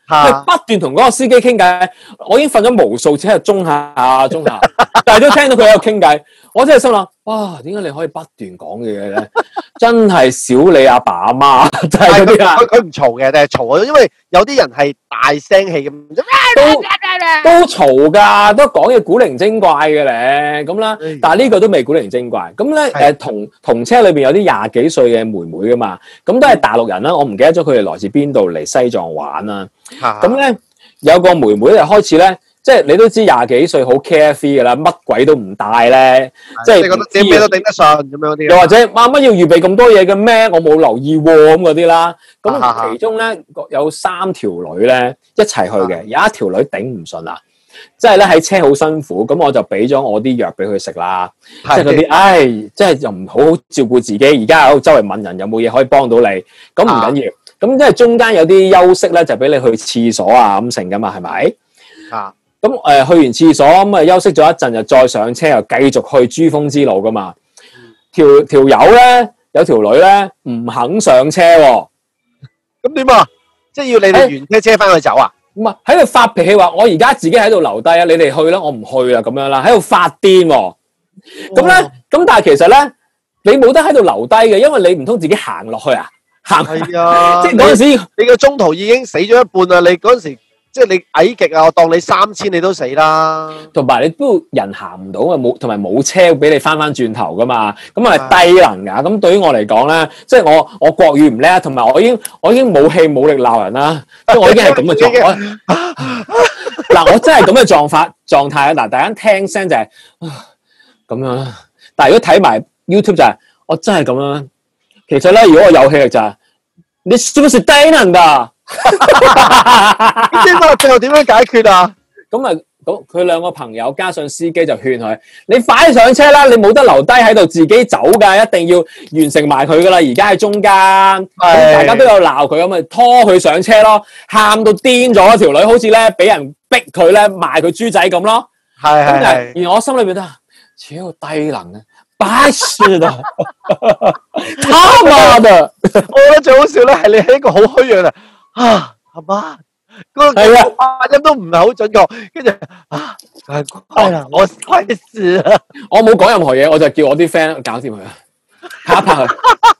佢不斷同嗰個司機傾偈。我已經瞓咗無數次喺度中下啊中下，但係都聽到佢喺度傾偈。我真係心諗，哇！點解你可以不斷講嘅嘢咧？真係少你阿爸阿媽，就係嗰啲啊！ 佢佢唔嘈嘅，定係嘈啊？因為有啲人係大聲氣咁， 都都嘈㗎，都講嘢古靈精怪嘅咧，咁啦。但係呢個都未古靈精怪。咁咧誒，同同車裏邊有啲廿幾歲嘅妹妹㗎嘛，咁都係大陸人啦。我唔記得咗佢哋來自邊度嚟西藏玩啦。咁咧有個妹妹就開始咧。即係你都知廿幾歲好 carefree 㗎啦，乜鬼都唔帶咧，即係覺得自己咩都頂得順咁樣嗰啲。又或者媽乜要預備咁多嘢嘅咩？我冇留意喎咁嗰啲啦。咁其中咧有三條女咧一齊去嘅，有一條女頂唔順啦，即係咧喺車好辛苦，咁我就俾咗我啲藥俾佢食啦。即係嗰啲，唉，即係又唔好好照顧自己，而家喺度周圍問人有冇嘢可以幫到你，咁唔緊要。咁因為中間有啲休息咧，就俾你去廁所啊咁成㗎嘛，係咪？啊。咁誒、呃、去完廁所咁啊休息咗一陣，就再上車又繼續去珠峰之路噶嘛。條條友咧有條女咧唔肯上車喎。 咁點啊？即係要你哋原車車翻去走啊？ 唔係喺度發脾氣話：我而家自己喺度留低啊！你哋去啦，我唔去啦咁樣啦，喺度發癲喎。咁咧咁但係其實咧你冇得喺度留低嘅，因為你唔通自己行落去啊？行係啊！ 即係嗰陣時你個中途已經死咗一半啦！你嗰陣時。即係你矮極啊！我當你三千你都死啦。同埋你都人行唔到啊，冇同埋冇車俾你翻翻轉頭噶嘛。咁啊低能㗎。咁對於我嚟講咧，即係我我國語唔叻，同埋我已經我已經冇氣冇力鬧人啦。即係我已經係咁嘅狀態。嗱，我真係咁嘅狀況狀態啊！嗱，大家聽聲就係咁樣啦。但係如果睇埋 YouTube 就係我真係咁樣。其實咧，如果我有氣力就係你是不是低能㗎？ 咁點啊？最後點樣解決啊？ 咁啊，咁佢兩個朋友加上司機就勸佢：你快上車啦！你冇得留低喺度自己走噶，一定要完成埋佢噶啦！而家喺中間，大家都有鬧佢，咁咪拖佢上車咯，喊到癲咗條女，好似咧俾人逼佢咧賣佢豬仔咁咯。係係係。而我心裏邊都係超低能啊！白痴啊！他媽的！ 我覺得最好笑咧係你係一個好虛弱啊！啊，阿媽，嗰個發音都唔係好準確，跟住啊，係啦，我開始啦， 我冇講任何嘢，我就叫我啲 friend 搞掂佢啊，拍一拍佢。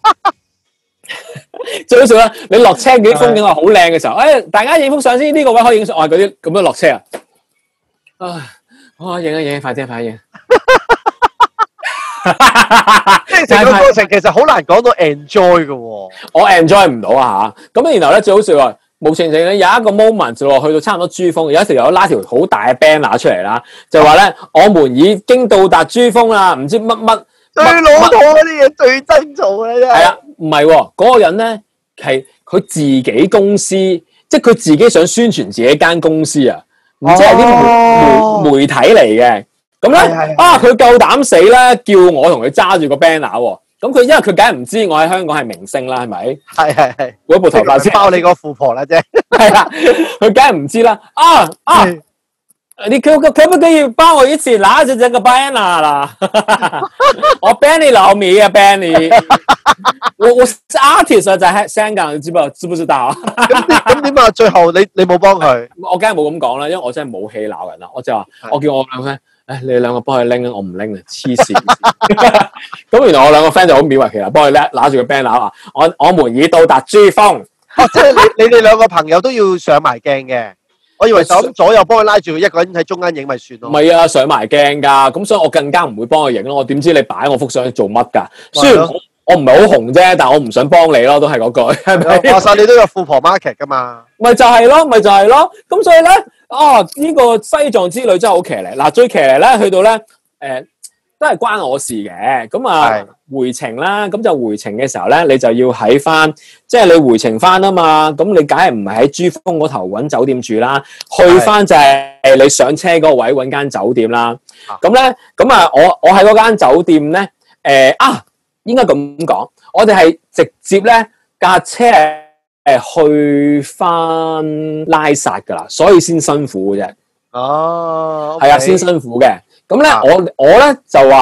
最好笑啦，你落車幾風景話好靚嘅時候，誒，大家影幅相先，呢個位可以影相，我係嗰啲咁樣落車啊，啊，好影啊影，快啲快啲影。 即係成個過程其實好難講到 enjoy 嘅喎， 我 enjoy 唔到啊嚇！咁然後咧最好笑啊，無情情咧有一個 moment 就落去到差唔多珠峰，有一條友拉條好大嘅 banner 出嚟啦，就話咧我們已經到達珠峰啦，唔知乜乜最老土嗰啲嘢最憎做嘅啫。 係啊，唔係喎，嗰個人咧係佢自己公司，即係佢自己想宣傳自己間公司啊，唔知係啲媒媒體嚟嘅。咁咧啊，佢夠膽死咧，叫我同佢揸住個 banner 喎。咁佢因為佢梗係唔知我喺香港係明星啦，係咪？ 係係係。 嗰部頭髮先包你個富婆啦啫。 係啦，佢梗係唔知啦。啊啊，你可可可唔可以幫我一起拿着這個 banner 啦？我 Benny 老米啊 ，Benny，我我是 artist 啊，在香港，你知唔知？知唔知道？ 咁咁點啊？最後你你冇幫佢？ 我梗係冇咁講啦，因為我真係冇氣鬧人啦。我就話，我叫我兩個 friend，誒，你哋兩個幫佢拎啊，我唔拎啊，黐線。咁原來我兩個 friend 就好勉為其難，幫佢拎，拿住個 banner 啊，我我們已到達珠峰。 哦，即係你你哋兩個朋友都要上埋鏡嘅。我以為就咁左右幫佢拉住佢，一個人喺中間影咪算咯。唔係啊，上埋鏡㗎，咁所以我更加唔會幫佢影咯。我點知你擺我幅相做乜㗎？雖然我我唔係好紅啫，但係我唔想幫你咯，都係嗰句，係咪？話晒你都有富婆 market 㗎嘛？ 咪就係咯，咪就係咯。咁所以咧，啊呢個西藏之旅真係好騎呢。嗱，最騎呢咧，去到咧誒都係關我事嘅。咁啊回程啦，咁就回程嘅時候咧，你就要喺翻，即係你回程翻啊嘛。咁你梗係唔係喺珠峰嗰頭揾酒店住啦？去翻就係你上車嗰個位揾間酒店啦。咁咧，咁啊，我我喺嗰間酒店咧，誒啊，應該咁講，我哋係直接咧架車誒去翻拉薩噶啦，所以先辛苦嘅啫。 哦， 係啊，先辛苦嘅。咁咧，我我咧就話。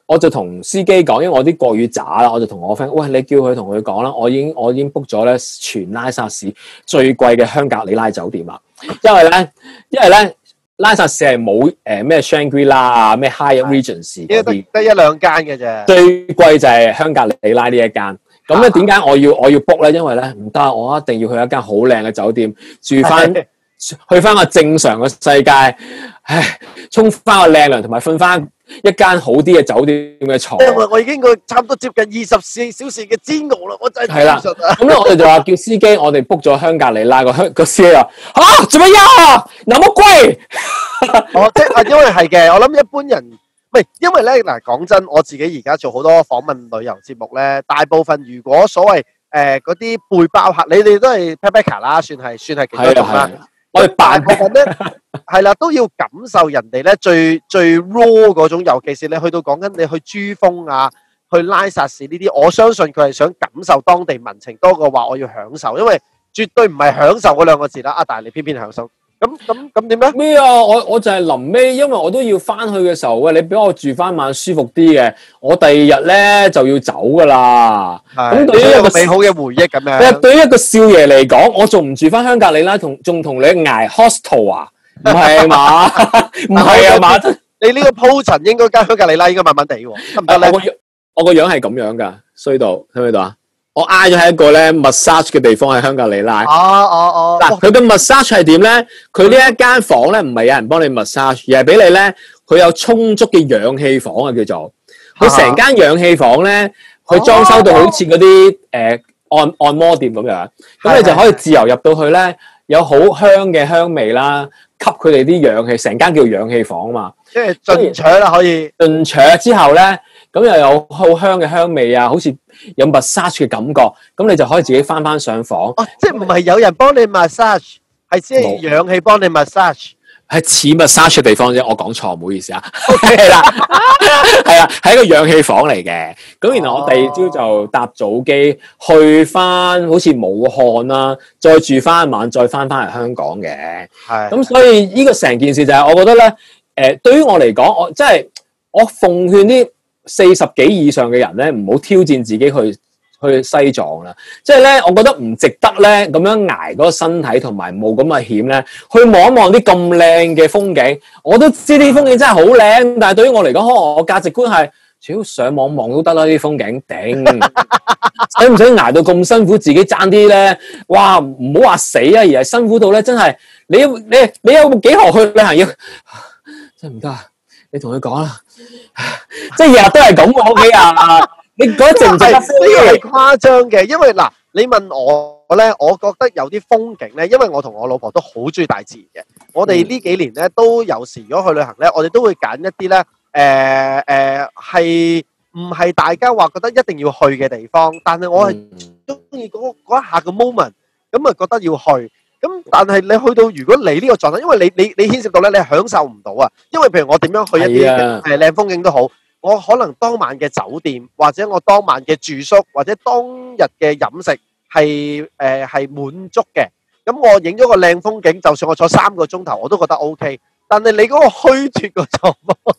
我就同司機講，因為我啲國語渣啦，我就同我 friend，喂，你叫佢同佢講啦，我已經我已經 book 咗咧全拉薩市最貴嘅香格里拉酒店啦，因為咧，因為咧拉薩市係冇誒咩 Shangri-La 啊，咩 Hyatt Regency 嗰啲， 得一兩間嘅啫。 最貴就係香格里拉呢一間。咁咧點解我要我要 book 咧？因為咧唔得，我一定要去一間好靚嘅酒店住翻，去翻個正常嘅世界，唉，沖翻個靚涼，同埋瞓翻一間好啲嘅酒店嘅床。 因為我已經個差唔多接近二十四小時嘅煎熬啦，我真係係啦。咁咧我哋就話叫司機，我哋 book 咗香格里拉個香個司機話嚇，做乜呀？那麼貴？ 哦，即係因為係嘅，我諗一般人。唔係，因為咧嗱，講真，我自己而家做好多訪問旅遊節目咧，大部分如果所謂誒嗰啲背包客，你哋都係 backpacker 啦，算係算係其中一種啦。我哋大部分咧係啦，都要感受人哋咧最最 raw 嗰種，尤其是你去到講緊你去珠峰啊、去拉薩市呢啲，我相信佢係想感受當地民情多過話我要享受，因為絕對唔係享受嗰兩個字啦。啊，但係你偏偏享受。咁咁咁點咧？咩啊？我我就係臨尾，因為我都要翻去嘅時候，喂，你俾我住翻晚舒服啲嘅，我第二日咧就要走噶啦。咁對於一個美好嘅回憶咁樣。 對於一個少爺嚟講，我仲唔住翻香格里拉，同仲同你捱 hostel 啊？唔係嘛？唔係啊嘛？ 你呢個鋪陳應該間香格里拉應該慢慢地喎，得唔得咧？ 我個我個樣係咁樣噶，衰到睇唔睇到啊？我挨咗喺一個咧 massage 嘅地方喺香格里拉。 哦哦哦。 嗱，佢嘅 massage 係點咧？佢呢一間房咧，唔係有人幫你 massage，而係俾你咧，佢有充足嘅氧氣房啊，叫做。佢成間氧氣房咧，佢裝修到好似嗰啲誒按按摩店咁樣，咁你就可以自由入到去咧，有好香嘅香味啦，吸佢哋啲氧氣，成間叫氧氣房啊嘛。 即係進取啦，可以。 進取之後咧。咁又有好香嘅香味啊，好似有 massage 嘅感覺，咁你就可以自己翻翻上房。 哦，即係唔係有人幫你 massage，係即係氧氣幫你 massage， 係似 massage 嘅地方啫。我講錯，唔好意思啊。係啦，係啊，係一個氧氣房嚟嘅。咁然後我第二朝就搭早機去翻，好似武漢啦，再住翻一晚，再翻翻嚟香港嘅。係。咁所以呢個成件事就係，我覺得咧，誒、呃，對於我嚟講，我即係我奉勸啲四十幾以上嘅人咧，唔好挑戰自己去去西藏啦。即係咧，我覺得唔值得咧咁樣捱嗰個身體同埋冒咁嘅險咧，去望一望啲咁靚嘅風景。我都知啲風景真係好靚，但係對於我嚟講，可能我價值觀係，只要上網望都得啦。啲風景頂，使唔使捱到咁辛苦？自己爭啲咧，哇！唔好話死啊，而係辛苦到咧，真係你你你有幾何去旅行要真係唔得啊！你同佢講啦。即係日日都係咁嘅屋企啊！你覺得值唔值得？呢個係誇張嘅，因為嗱，你問我咧，我覺得有啲風景咧，因為我同我老婆都好中意大自然嘅。我哋呢幾年咧都有時如果去旅行咧，我哋都會揀一啲咧，誒誒係唔係大家話覺得一定要去嘅地方，但係我係中意嗰嗰一下嘅 moment，咁啊覺得要去。咁但係你去到如果你呢個狀態，因為你你你牽涉到咧，你享受唔到啊。因為譬如我點樣去一啲誒靚風景都好，我可能當晚嘅酒店或者我當晚嘅住宿或者當日嘅飲食係誒係滿足嘅。咁我影咗個靚風景，就算我坐三個鐘頭我都覺得 OK。但係你嗰個虛脫個狀況。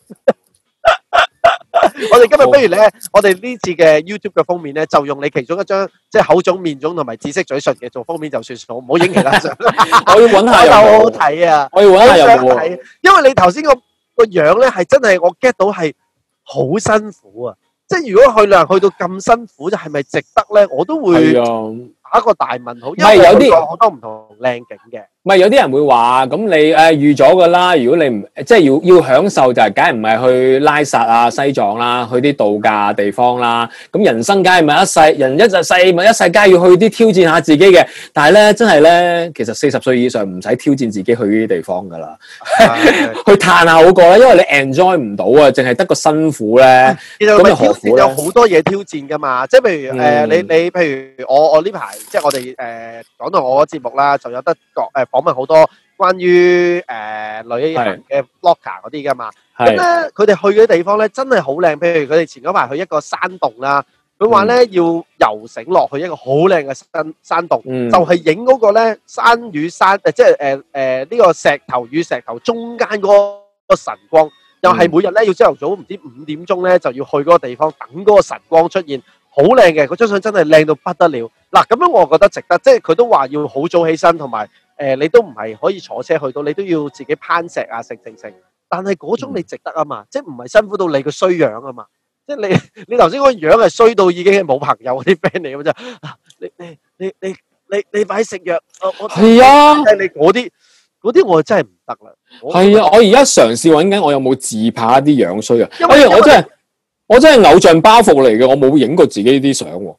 我哋今日不如咧，我哋呢次嘅 YouTube 嘅封面咧，就用你其中一張即係口腫、面腫同埋紫色嘴唇嘅做封面就算數，唔好影其他相。 我要揾下有冇好好睇啊！ 我要揾下有冇， 因為你頭先個個樣咧係真係我 get 到係好辛苦啊！即係如果去旅行去到咁辛苦，就係咪值得咧？我都會打一個大問號。因為有啲好多唔同靚景嘅。 唔係有啲人會話咁你誒預咗㗎啦，如果你唔即係要要享受就係梗係唔係去拉薩啊、西藏啦，去啲度假地方啦。咁人生梗係咪一世人一世咪一世，梗係要去啲挑戰下自己嘅。但係咧真係咧，其實四十歲以上唔使挑戰自己去呢啲地方㗎啦，去嘆下好過啦，因為你 enjoy 唔到啊，淨係得個辛苦咧。 其實咪挑戰有好多嘢挑戰㗎嘛，即係譬如誒、呃、你你譬如我我呢排即係我哋誒、呃、講到我個節目啦，就有得講誒。訪問好多關於誒、呃、旅行嘅 blogger 嗰啲噶嘛，咁咧佢哋去嘅地方咧真係好靚，譬如佢哋前嗰排去一個山洞啦，佢話咧要游繩落去一個好靚嘅山山洞，嗯、就係影嗰個咧山與山誒，即係誒誒呢個石頭與石頭中間嗰個晨光， 又係每日咧要朝頭早唔知五點鐘咧就要去嗰個地方等嗰個晨光出現，好靚嘅，嗰張相真係靚到不得了。嗱咁樣我覺得值得，即係佢都話要好早起身，同埋誒你都唔係可以坐車去到，你都要自己攀石啊，成成成。但係嗰種你值得啊嘛，嗯、即係唔係辛苦到你個衰樣啊嘛，即係你你頭先嗰個樣係衰到已經係冇朋友嗰啲 friend 嚟咁啫。你你你你你你快食藥，我係啊， 你嗰啲嗰啲我真係唔得啦。 係啊，我而家嘗試揾緊，我有冇自拍一啲樣衰啊？ 因為我真係我真係偶像包袱嚟嘅，我冇影過自己啲相喎。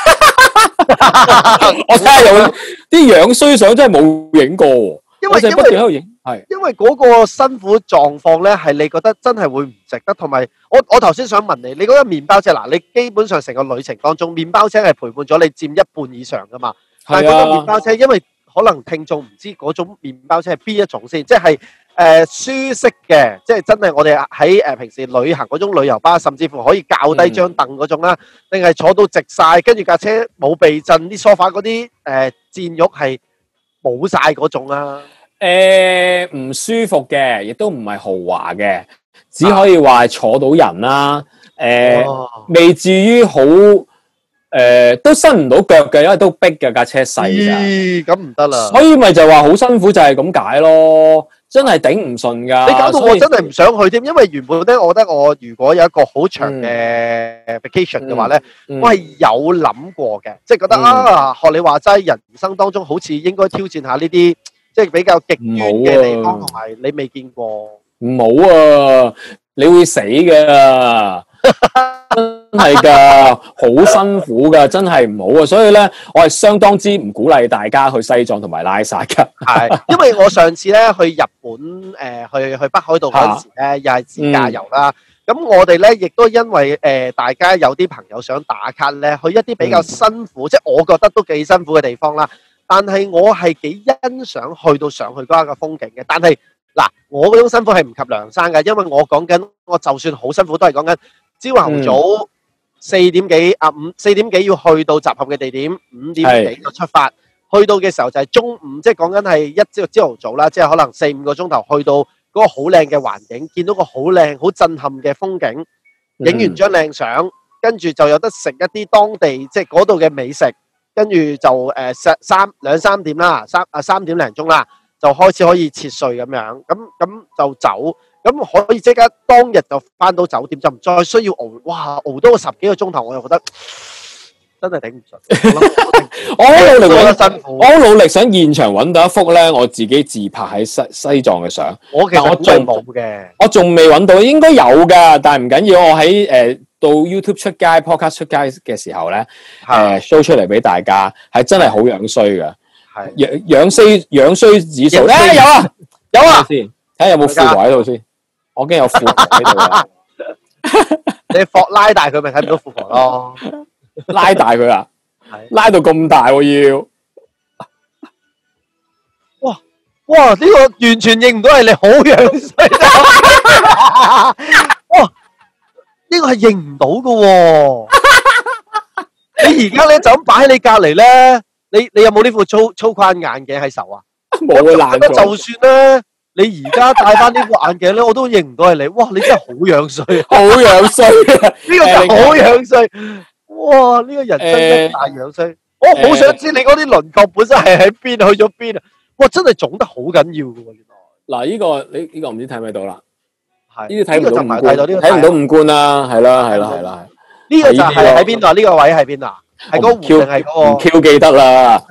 我睇下有啲樣衰相真係冇影過喎。 因為因為喺度影，係因為嗰個辛苦狀況咧，係你覺得真係會唔值得，同埋我我頭先想問你，你嗰個麵包車嗱，你基本上成個旅程當中，麵包車係陪伴咗你佔一半以上噶嘛？但係嗰個麵包車，因為可能聽眾唔知嗰種麵包車係邊一種先，即係誒舒適嘅，即係真係我哋喺誒平時旅行嗰種旅遊巴，甚至乎可以較低張凳嗰種啦，定係坐到直晒，跟住架車冇避震，啲梳化嗰啲誒墊褥係冇晒嗰種啦。 誒唔舒服嘅，亦都唔係豪華嘅，只可以話坐到人啦。誒未至於好誒，都伸唔到腳嘅，因為都逼嘅，架車細㗎。 咁唔得啦。 所以咪就話好辛苦，就係咁解咯。真係頂唔順㗎。 你搞到我真係唔想去添，因為原本咧，我覺得我如果有一個好長嘅 vacation 嘅話咧，我係有諗過嘅，即係覺得啊，學你話齋，人生當中好似應該挑戰下呢啲。即係比較極端嘅地方，同埋你未見過。唔好啊！你會死㗎，真係㗎，好辛苦㗎，真係唔好啊！所以咧，我係相當之唔鼓勵大家去西藏同埋拉薩㗎。係，因為我上次咧去日本誒、呃、去去北海道嗰陣時咧，又係自駕遊啦。咁、嗯、我哋咧亦都因為誒、呃、大家有啲朋友想打卡咧，去一啲比較辛苦，嗯、即係我覺得都幾辛苦嘅地方啦。但係我係幾欣賞去到上去嗰個風景嘅，但係嗱，我嗰種辛苦係唔及梁生嘅，因為我講緊，我就算好辛苦都係講緊朝頭早四點幾啊五四點幾要去到集合嘅地點，五點幾就出發，去到嘅時候就係中午，即係講緊係一朝朝頭早啦，即係可能四五個鐘頭去到嗰個好靚嘅環境，見到個好靚好震撼嘅風景，影完張靚相，跟住就有得食一啲當地即係嗰度嘅美食。跟住就誒三三兩三點啦，三啊三點零鐘啦，就開始可以切碎咁樣，咁咁就走，咁可以即刻當日就翻到酒店，就唔再需要熬，哇熬多個十幾個鐘頭，我又覺得真係頂唔順。我好努力揾辛苦，我好努力想現場揾到一幅咧，我自己自拍喺西西藏嘅相。我其實我仲冇嘅，我仲未揾到，應該有㗎，但係唔緊要，我喺誒。呃到 YouTube 出街 Podcast 出街嘅時候咧，誒 show 出嚟俾大家，係真係好樣衰嘅，係樣樣衰樣衰指數咧有啊有啊，先睇下有冇富婆喺度先，我驚有富婆喺度啊！你霍拉大佢咪睇唔到富婆咯，拉大佢啊，拉到咁大喎要，哇哇呢個完全認唔到係你好樣衰，哇！呢個係認唔到㗎喎，你而家咧就咁擺喺你隔離咧，你你有冇呢副粗粗框眼鏡喺手啊？冇啊，爛咗。就算咧，你而家戴翻呢副眼鏡咧，我都認唔到係你。哇！你真係好樣衰，好樣衰啊！呢個真係好樣衰。哇！呢個人真係大樣衰。我好想知你嗰啲輪廓本身係喺邊，去咗邊啊？哇！真係腫得好緊要㗎喎，原來。嗱，呢個你呢個唔知睇唔睇到啦？係呢啲睇唔到五官，睇唔到五官啦，係啦，係啦，係啦，呢個就係喺邊度啊？呢個位喺邊啊？係嗰個湖定係嗰個？唔 Q 記得啦，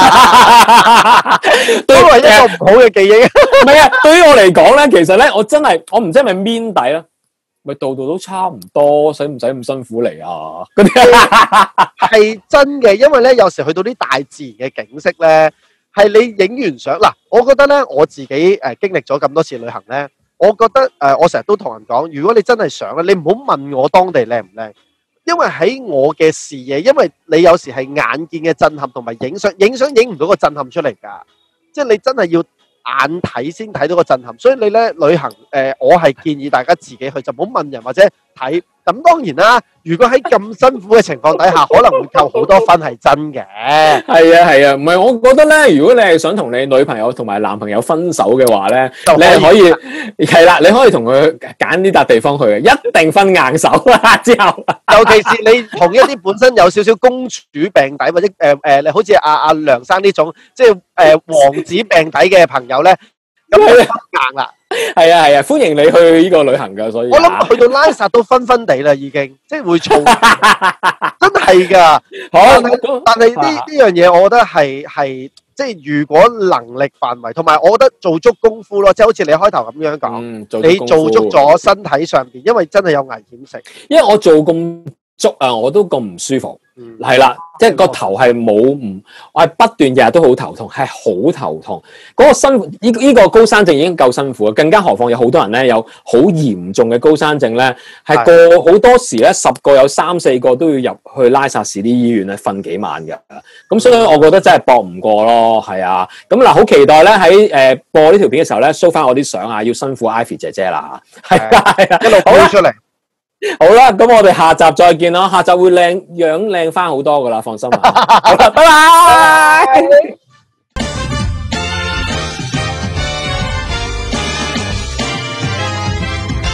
都係一個唔好嘅記憶。唔係啊，對於我嚟講咧，其實咧，我真係我唔知係咪面底啦，咪度度都差唔多，使唔使咁辛苦嚟啊？嗰啲係真嘅，因為咧有時去到啲大自然嘅景色咧，係你影完相嗱，我覺得咧我自己誒經歷咗咁多次旅行咧。我覺得誒、呃，我成日都同人講，如果你真係想咧，你唔好問我當地靚唔靚，因為喺我嘅視野，因為你有時係眼見嘅震撼同埋影相，影相影唔到個震撼出嚟㗎，即係你真係要眼睇先睇到個震撼。所以你咧旅行誒、呃，我係建議大家自己去，就唔好問人或者睇。咁當然啦，如果喺咁辛苦嘅情況底下，可能會扣好多分係真嘅。 係啊係啊，唔係我覺得咧，如果你係想同你女朋友同埋男朋友分手嘅話咧，你係可以係啦，你可以同佢揀呢笪地方去嘅，一定分硬手啦之後。 尤其是你同一啲本身有少少公主病底或者誒誒，你好似阿阿梁生呢種，即係誒王子病底嘅朋友咧，咁就分硬啦。 係啊係啊，歡迎你去呢個旅行噶，所以我諗去到拉薩都分分地啦，已經即係會嘈，真係㗎。 好， 但係但係呢呢樣嘢，我覺得係係即係如果能力範圍，同埋我覺得做足功夫咯，即係好似你開頭咁樣講， 嗯，做你做足咗身體上邊，因為真係有危險性。 因為我做咁足啊，我都咁唔舒服。係啦，即係個頭係冇唔，我係不斷日日都好頭痛，係好頭痛。嗰、那個辛苦，呢、這、呢個高山症已經夠辛苦，更加何況有好多人咧有好嚴重嘅高山症咧，係過好多時咧十個有三四個都要入去拉薩市啲醫院咧瞓幾晚嘅。咁所以我覺得真係搏唔過咯，係啊。咁嗱，好期待咧喺誒播呢條片嘅時候咧 show 翻我啲相啊，要辛苦 Ivy 姐姐啦，係啊係啊， 一路播出嚟。 好啦，咁我哋下集再見啦，下集會靚樣靚翻好多噶啦，放心啊！好啦，拜拜。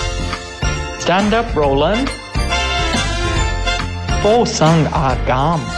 Stand up, Roland. Vô Sung Agam.